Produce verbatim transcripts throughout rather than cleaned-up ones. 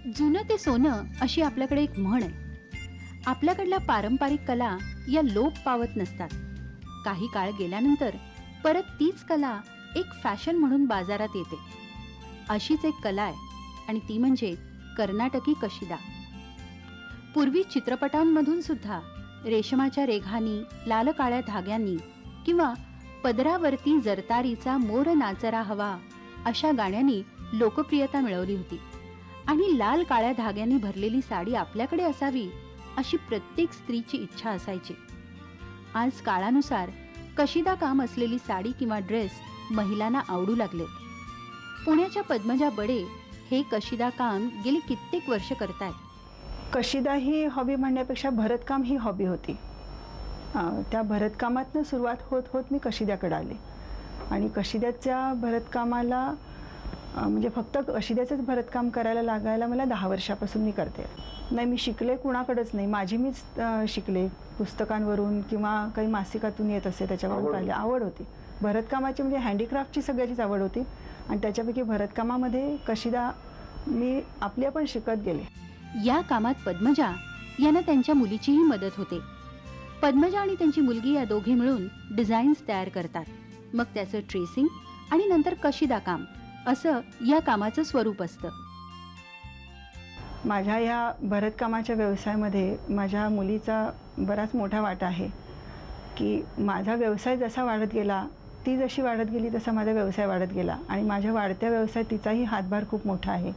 जुनं ते सोनं अशी आपल्याकडे एक म्हण आहे. आपल्याकडल्या पारंपरिक कला या लोप पावत नसतात. काही काळ गेल्यानंतर परत तीच कला एक फॅशन म्हणून बाजारात येते. अशीच एक कला आहे आणि ती म्हणजे कर्नाटकी कशिदा. पूर्वी चित्रपटांमधून सुद्धा रेशमाच्या रेघांनी, लाल काळ्या धाग्यांनी किंवा पदरावरती जरतारीचा मोर नाचरा हवा अशा गाण्यांनी लोकप्रियता मिळवली होती. आणि लाल काळ्या धाग्यांनी भरलेली साडी आपल्याकडे असावी अशी प्रत्येक स्त्रीची इच्छा असायची. आज काळानुसार कशिदा काम असलेली साडी किंवा ड्रेस महिलांना आवडू लागले. पुण्याच्या पद्मजा बडे हे कशिदा काम गेली कित्येक वर्ष करतायत. कशिदा ही हॉबी म्हणण्यापेक्षा भरतकाम ही हॉबी होती. त्या भरतकामातनं सुरुवात होत होत मी कशिद्याकडे आले आणि कशिद्याच्या भरतकामाला म्हणजे फक्त कशिद्याचंच भरतकाम करायला लागायला मला दहा वर्षापासून मी करते. नाही, मी शिकले कुणाकडेच नाही, माझी मीच शिकले. पुस्तकांवरून किंवा काही मासिकातून येत असे त्याच्यावरून पाहिले. आवड होती भरतकामाची, म्हणजे हँडीक्राफ्टची सगळ्याचीच आवड होती आणि त्याच्यापैकी भरतकामामध्ये कशिदा मी आपल्या पण शिकत गेले. या कामात पद्मजा यांना त्यांच्या मुलीचीही मदत होते. पद्मजा आणि त्यांची मुलगी या दोघे मिळून डिझाईन्स तयार करतात. मग त्याचं ट्रेसिंग आणि नंतर कशिदा काम असं या कामाचं स्वरूप असतं. माझ्या या भरतकामाच्या व्यवसायामध्ये माझ्या मुलीचा बराच मोठा वाटा आहे की माझा व्यवसाय जसा वाढत गेला, ती जशी वाढत गेली तसा माझा व्यवसाय वाढत गेला आणि माझ्या वाढत्या व्यवसायात तिचाही हातभार खूप मोठा आहे.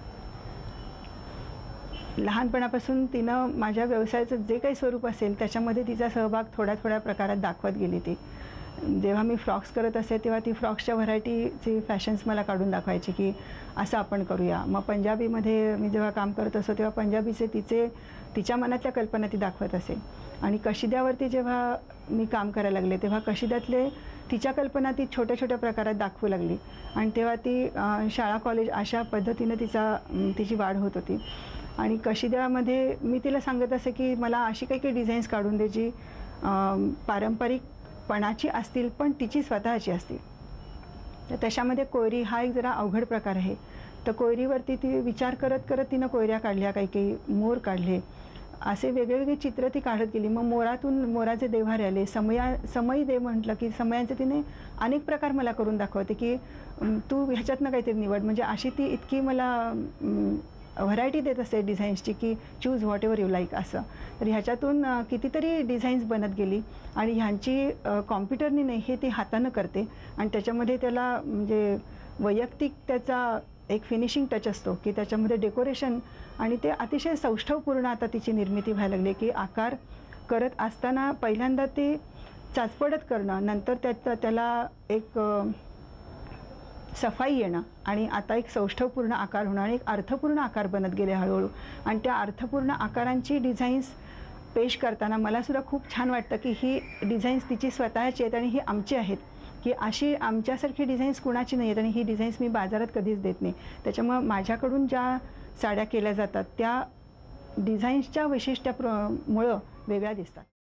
लहानपणापासून तिनं माझ्या व्यवसायाचं जे काही स्वरूप असेल त्याच्यामध्ये तिचा सहभाग थोड्या थोड्या प्रकारात दाखवत गेली. ती जेव्हा मी फ्रॉक्स करत असे तेव्हा ती फ्रॉक्सच्या व्हरायटीचे फॅशन्स मला काढून दाखवायची की असं आपण करूया. मग पंजाबीमध्ये मी जेव्हा काम करत असतो तेव्हा पंजाबीचे तिचे तिच्या मनातल्या कल्पना ती दाखवत असे. आणि कशिद्यावरती जेव्हा मी काम करायला लागले तेव्हा कशिद्यातले तिच्या कल्पना ती छोट्या छोट्या प्रकारात दाखवू लागली आणि तेव्हा ती शाळा कॉलेज अशा पद्धतीनं तिचा तिची वाढ होत होती. आणि कशिद्यामध्ये मी तिला सांगत असे की मला अशी काही काही डिझाईन्स काढून दे जी पारंपरिकपणाची असतील पण तिची स्वतःची असतील. तर त्याच्यामध्ये कोयरी हा एक जरा अवघड प्रकार आहे. तर कोयरीवरती ती विचार करत करत तिनं कोयऱ्या काढल्या, काही काही मोर काढले, असे वेगवेगळे चित्र ती काढत गेली. मग मोरातून मोराचे देव्हारे आले, समया समयी देव म्हटलं की समयांचे तिने अनेक प्रकार मला करून दाखवते की तू ह्याच्यातनं काहीतरी निवड. म्हणजे अशी ती इतकी मला व्हरायटी देत असते डिझाईन्सची की choose whatever you like असं. तर ह्याच्यातून कितीतरी डिझाईन्स बनत गेली आणि ह्यांची कॉम्प्युटरनी नाही, हे ती हातानं करते आणि त्याच्यामध्ये त्याला म्हणजे वैयक्तिक त्याचा एक फिनिशिंग टच असतो की त्याच्यामध्ये डेकोरेशन आणि ते अतिशय सौष्ठवपूर्ण आता तिची निर्मिती व्हायला लागली की आकार करत असताना पहिल्यांदा ते चाचपडत करणं, नंतर त्याचा त्याला एक सफाई येणं आणि आता एक सौष्ठवपूर्ण आकार होणं आणि एक अर्थपूर्ण आकार बनत गेले हळूहळू. आणि त्या अर्थपूर्ण आकारांची डिझाईन्स पेश करताना मलासुद्धा खूप छान वाटतं की ही डिझाईन्स तिची स्वतःची आहेत आणि ही आमची आहेत, की अशी आमच्यासारखी डिझाईन्स कुणाची नाही आहेत आणि ही डिझाईन्स मी बाजारात कधीच देत नाही. त्याच्यामुळं माझ्याकडून ज्या साड्या केल्या जातात त्या डिझाईन्सच्या वैशिष्ट्यामुळं वेगळ्या दिसतात.